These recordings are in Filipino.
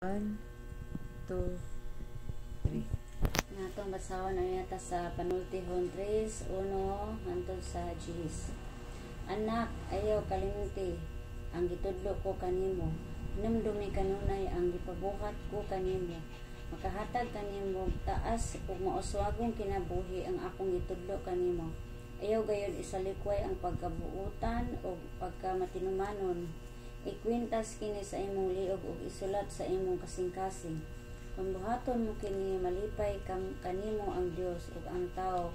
1, 2, 3. Natong basawan na yata sa panultihon 3, 1 hangtod sa 10. Anak, ayaw kalimuti ang gitudlo ko kanimo. Hinumdumi kanunay ang gipabuhat ko kanimo. Makahatag kanimo taas ug mauswagong kinabuhi ang akong gitudlo kanimo. Ayaw gayon isalikway ang pagkabuutan o pagkamatinumanon. Ikwintas kini sa imong liog ug isulat sa imong kasing-kasing. Kung buhaton mo kini, malipay kanimo ang Dios ug ang tao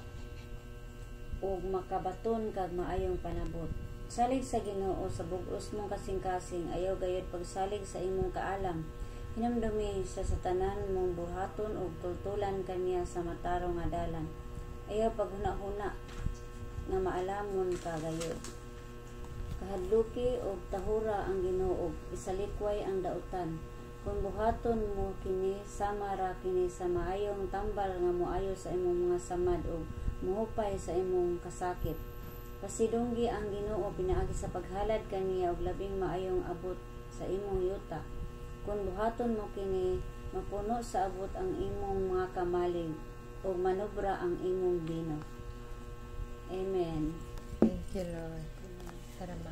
ug makabaton kag maayong panabot. Salig sa Ginoo sa bug-os mong kasing-kasing, ayaw gayud pagsalig sa imong kaalam. Hinumdumi siya sa tanan mong buhaton ug tultulan kaniya sa matarong nga dalan. Ayaw paghuna-huna nga maalamon ka gayud. Kahadluki og tahura ang Ginoo, isalikway ang dautan. Kung buhaton mo kini, sama ra kini sa maayong tambal nga moayo sa imong mga samad ug muhupay sa imong kasakit. Pasidunggi ang Ginoo pinaagi sa paghalad kaniya og labing maayong abot sa imong yuta. Kung buhaton mo kini, mapuno sa abot ang imong mga kamalig ug manubra ang imong bino. Amen. Thank you, Lord. Tara ma.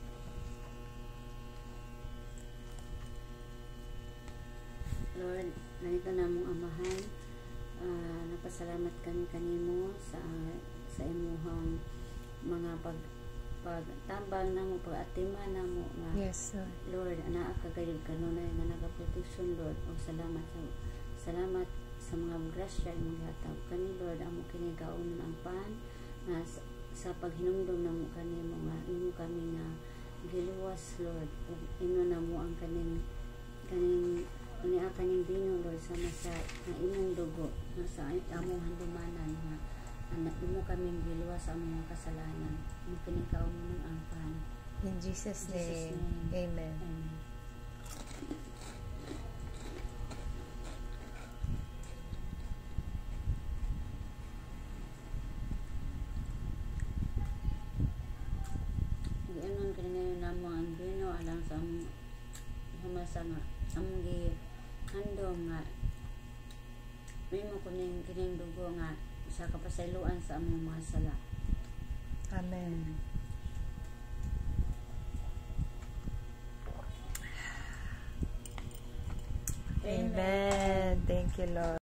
Lord, narito na mong amahan. Napasalamat kami kanimo sa imuhang mga pagtambal na mo, pag-atima na mo nga. Yes, Lord. Lord, anaa kagayod kanunay nga nagaproteksyon, Lord. O salamat sa mga grasya imong gihatag kani, Lord. Amo kini gaon ang pan na sa paghinumdum na mo kanimo nga imo kami nga giluwas, Lord. Ug ino na mo ang kaning kaning bino, Lord, sa imong dugo nga sa among handumanan nga anak mo kaming giluwas sa among kasalanan. Imo kini kaon ang pan. In Jesus' name. Amen. Amen. Gianon kanina namo ang bino alang sa humasa nga among gihandom nga mimo kuning kining dugo nga sa kapasayloan sa among mga sala. Amen. Amen. Thank you, Lord.